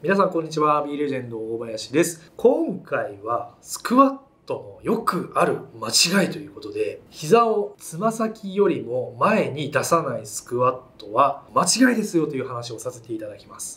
皆さんこんにちは。B レジェンド大林です。今回はスクワットのよくある間違いということで、膝をつま先よりも前に出さないスクワットは間違いですよという話をさせていただきます。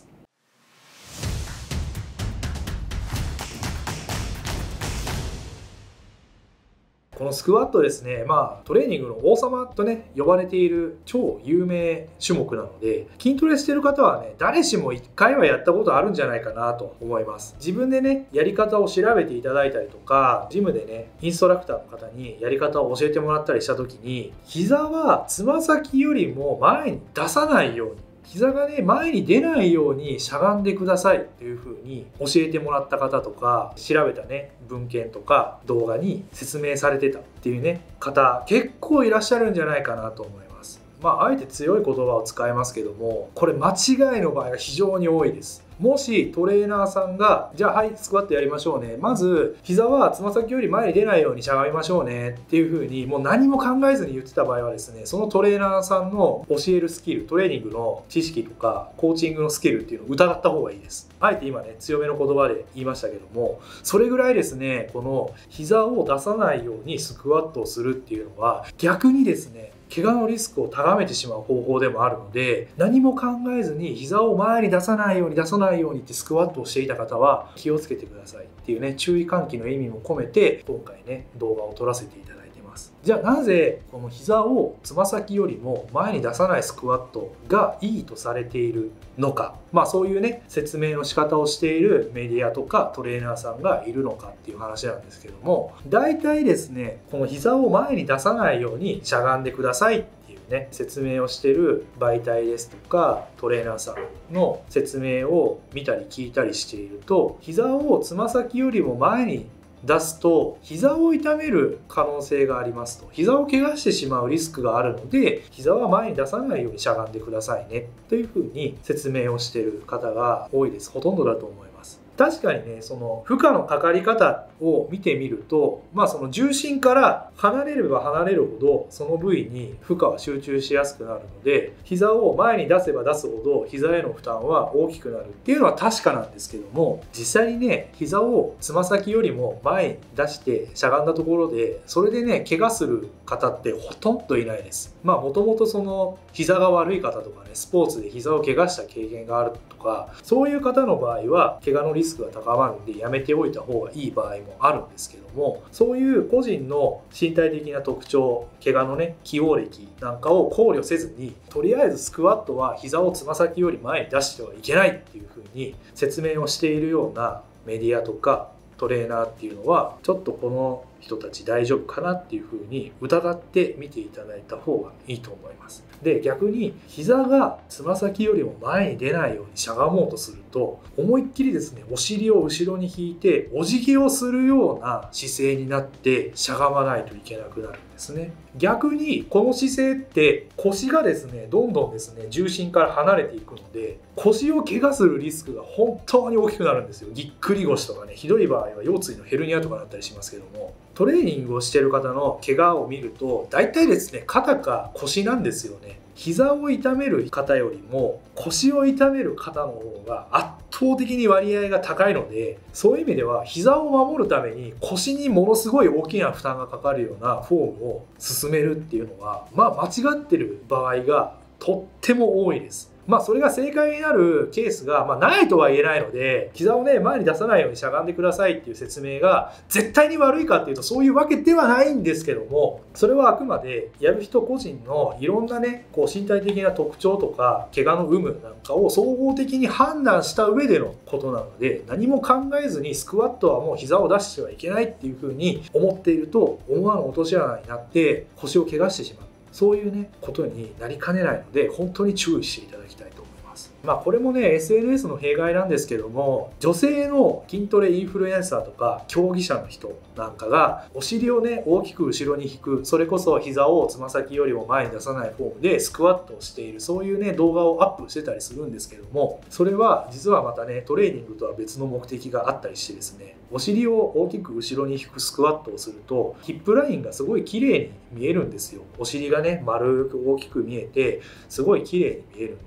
このスクワットですね、トレーニングの王様とね、呼ばれている超有名種目なので、筋トレしてる方はね、誰しも1回はやったことあるんじゃないかなと思います。自分でね、やり方を調べていただいたりとか、ジムでね、インストラクターの方にやり方を教えてもらったりした時に、膝はつま先よりも前に出さないように、膝がね、前に出ないようにしゃがんでくださいっていう風に教えてもらった方とか、調べたね、文献とか動画に説明されてたっていうね、方結構いらっしゃるんじゃないかなと思います。あえて強い言葉を使いますけども、これ間違いの場合が非常に多いです。もしトレーナーさんが、じゃあはい、スクワットやりましょうね。まず、膝はつま先より前に出ないようにしゃがみましょうねっていう風に、もう何も考えずに言ってた場合はですね、そのトレーナーさんの教えるスキル、トレーニングの知識とか、コーチングのスキルっていうのを疑った方がいいです。あえて今ね、強めの言葉で言いましたけども、それぐらいですね、この膝を出さないようにスクワットをするっていうのは、逆にですね、怪我のリスクを高めてしまう方法でもあるので、何も考えずに膝を前に出さないようにってスクワットをしていた方は気をつけてくださいっていうね、注意喚起の意味も込めて今回ね、動画を撮らせていただいてます。じゃあなぜこの膝をつま先よりも前に出さないスクワットがいいとされているのか、そういうね、説明の仕方をしているメディアとかトレーナーさんがいるのかっていう話なんですけども、大体ですね、この膝を前に出さないようにしゃがんでくださいっていうね、説明をしている媒体ですとかトレーナーさんの説明を見たり聞いたりしていると、膝をつま先よりも前に出すと膝を痛める可能性がありますと、膝を怪我してしまうリスクがあるので、膝は前に出さないようにしゃがんでくださいねというふうに説明をしている方が多いです。ほとんどだと思います。確かにね、その負荷のかかり方を見てみると、その重心から離れれば離れるほどその部位に負荷は集中しやすくなるので、膝を前に出せば出すほど膝への負担は大きくなるっていうのは確かなんですけども、実際にね、膝をつま先よりも前に出してしゃがんだところでそれでね、怪我する方ってほとんどいないです。もともとその膝が悪い方とかね、スポーツで膝を怪我した経験があるとか、そういう方の場合は怪我のリスクが高まるんでやめておいた方がいい場合もあるんですけども、そういう個人の身体的な特徴、怪我のね、起用歴なんかを考慮せずに、とりあえずスクワットは膝をつま先より前に出してはいけないっていう風に説明をしているようなメディアとかトレーナーっていうのは、ちょっとこの人たち大丈夫かなっていう風に疑って見ていただいた方がいいと思います。で、逆に膝がつま先よりも前に出ないようにしゃがもうとすると、思いっきりですね、お尻を後ろに引いてお辞儀をするような姿勢になってしゃがまないといけなくなるんですね。逆にこの姿勢って腰がですね、どんどんですね、重心から離れていくので、腰を怪我するリスクが本当に大きくなるんですよ。ぎっくり腰とかね、ひどい場合は腰椎のヘルニアとかになったりしますけども、トレーニングをしている方の怪我を見ると、大体ですね、肩か腰なんですよね。膝を痛める方よりも腰を痛める方の方が圧倒的に割合が高いので、そういう意味では膝を守るために腰にものすごい大きな負担がかかるようなフォームを進めるっていうのは、間違ってる場合がとっても多いです。それが正解になるケースが、ないとは言えないので、膝をね、前に出さないようにしゃがんでくださいっていう説明が絶対に悪いかっていうとそういうわけではないんですけども、それはあくまでやる人個人のいろんなね、身体的な特徴とか怪我の有無なんかを総合的に判断した上でのことなので、何も考えずにスクワットはもう膝を出してはいけないっていうふうに思っていると、思わぬ落とし穴になって腰を怪我してしまう。そういうね、ことになりかねないので、本当に注意していただきたいと思います。これもね、SNS の弊害なんですけども、女性の筋トレインフルエンサーとか競技者の人なんかがお尻をね、大きく後ろに引く、それこそ膝をつま先よりも前に出さないフォームでスクワットをしている、そういうね、動画をアップしてたりするんですけども、それは実はまたね、トレーニングとは別の目的があったりしてですね、お尻を大きく後ろに引くスクワットをするとヒップラインがすごい綺麗に見えるんですよ。お尻がね、丸く大きく見えてすごい綺麗に見えるんです。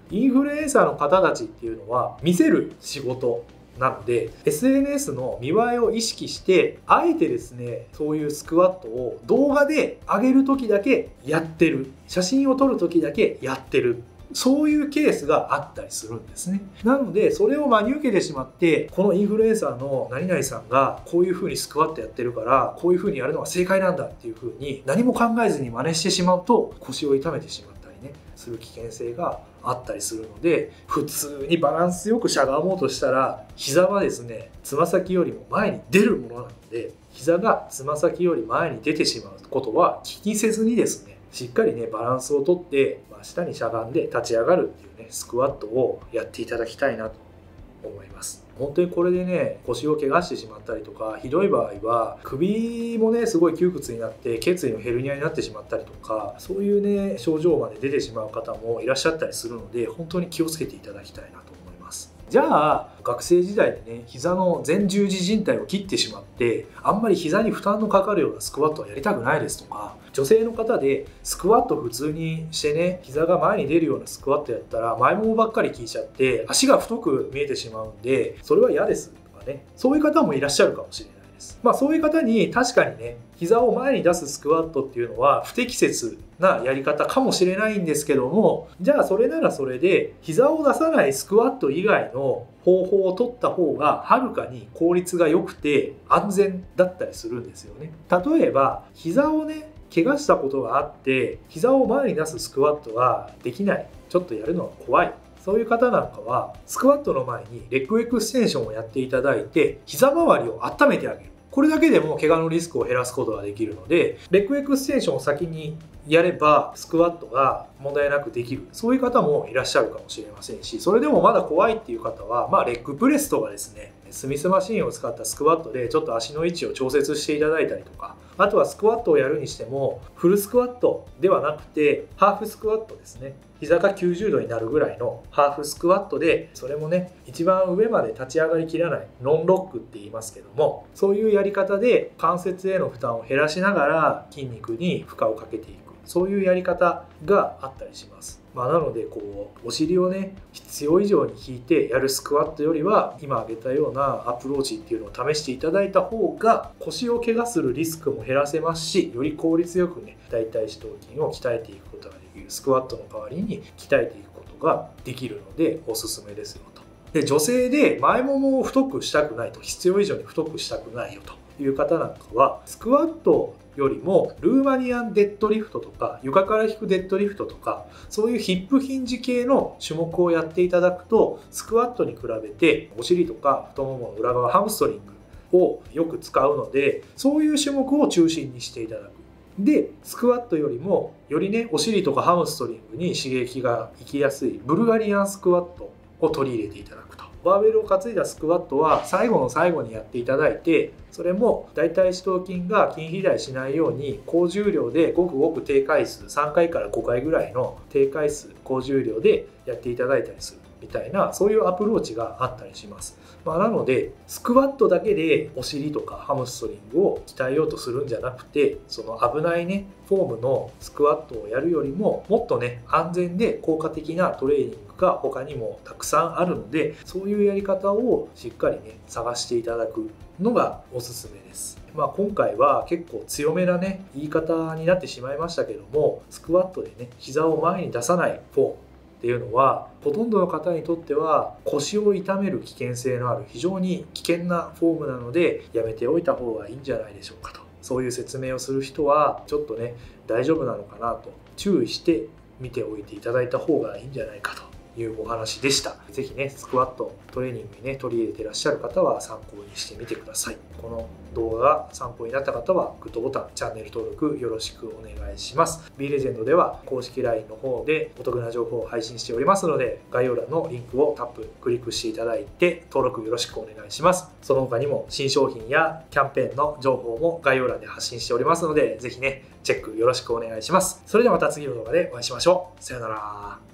インフルエンサーの方たちっていうのは見せる仕事なので SNS の見栄えを意識してあえてですねそういうスクワットを動画で上げる時だけやってる、写真を撮る時だけやってる、そういうケースがあったりするんですね。なのでそれを真に受けてしまってこのインフルエンサーの何々さんがこういう風にスクワットやってるからこういう風にやるのが正解なんだっていう風に何も考えずに真似してしまうと腰を痛めてしまったりねする危険性があったりするので、普通にバランスよくしゃがもうとしたら膝はですねつま先よりも前に出るものなので、膝がつま先より前に出てしまうことは気にせずにですねしっかりねバランスをとって下にしゃがんで立ち上がるっていうねスクワットをやっていただきたいなと思います。本当にこれでね腰を怪我してしまったりとか、ひどい場合は首もねすごい窮屈になって頸椎のヘルニアになってしまったりとか、そういうね症状まで出てしまう方もいらっしゃったりするので本当に気をつけていただきたいなと思います。じゃあ学生時代でね膝の前十字靭帯を切ってしまってあんまり膝に負担のかかるようなスクワットはやりたくないですとか、女性の方でスクワット普通にしてね膝が前に出るようなスクワットやったら前ももばっかり効いちゃって足が太く見えてしまうんでそれは嫌ですとかね、そういう方もいらっしゃるかもしれないです。そういう方に確かにね膝を前に出すスクワットっていうのは不適切なやり方かもしれないんですけども、じゃあそれならそれで膝を出さないスクワット以外の方法を取った方がはるかに効率が良くて安全だったりするんですよね。例えば膝をね怪我したことがあって膝を前に出すスクワットができない、ちょっとやるのが怖い、そういう方なんかはスクワットの前にレッグエクステンションをやっていただいて膝周りを温めてあげる。これだけでも怪我のリスクを減らすことができるので、レッグエクステンションを先にやればスクワットが問題なくできる、そういう方もいらっしゃるかもしれませんし、それでもまだ怖いっていう方は、レッグプレスとかですねスミスマシンを使ったスクワットでちょっと足の位置を調節していただいたりとか、あとはスクワットをやるにしてもフルスクワットではなくてハーフスクワットですね、膝が90度になるぐらいのハーフスクワットで、それもね一番上まで立ち上がりきらないノンロックって言いますけども、そういうやり方で関節への負担を減らしながら筋肉に負荷をかけていく、そういうやり方があったりします。なのでお尻をね必要以上に引いてやるスクワットよりは今挙げたようなアプローチっていうのを試していただいた方が腰を怪我するリスクも減らせますし、より効率よくね大腿四頭筋を鍛えていくことができる、スクワットの代わりに鍛えていくことができるのでおすすめですよと。で女性で前ももを太くしたくないと、必要以上に太くしたくないよという方なんかはスクワットよりもルーマニアンデッドリフトとか床から引くデッドリフトとかそういうヒップヒンジ系の種目をやっていただくとスクワットに比べてお尻とか太ももの裏側ハムストリングをよく使うので、そういう種目を中心にしていただく。でスクワットよりもよりねお尻とかハムストリングに刺激がいきやすいブルガリアンスクワットを取り入れていただくと。バーベルを担いだスクワットは最後の最後にやっていただいて、それも大腿四頭筋が筋肥大しないように高重量でごくごく低回数3回から5回ぐらいの低回数高重量でやっていただいたりするみたいな、そういうアプローチがあったりします。なのでスクワットだけでお尻とかハムストリングを鍛えようとするんじゃなくて、その危ないねフォームのスクワットをやるよりももっとね安全で効果的なトレーニングが他にもたくさんあるので、そういうやり方をしっかりね探していただくのがおすすめです。今回は結構強めなね言い方になってしまいましたけども、スクワットでね膝を前に出さないフォームっていうのはほとんどの方にとっては腰を痛める危険性のある非常に危険なフォームなのでやめておいた方がいいんじゃないでしょうかと、そういう説明をする人はちょっとね大丈夫なのかなと注意して見ておいていただいた方がいいんじゃないかというお話でした。ぜひねスクワットトレーニングにね取り入れていらっしゃる方は参考にしてみてください。この動画が参考になった方はグッドボタン、チャンネル登録よろしくお願いします。B レジェンドでは公式 LINE の方でお得な情報を配信しておりますので、概要欄のリンクをタップクリックしていただいて登録よろしくお願いします。その他にも新商品やキャンペーンの情報も概要欄で発信しておりますので、ぜひねチェックよろしくお願いします。それではまた次の動画でお会いしましょう。さよなら。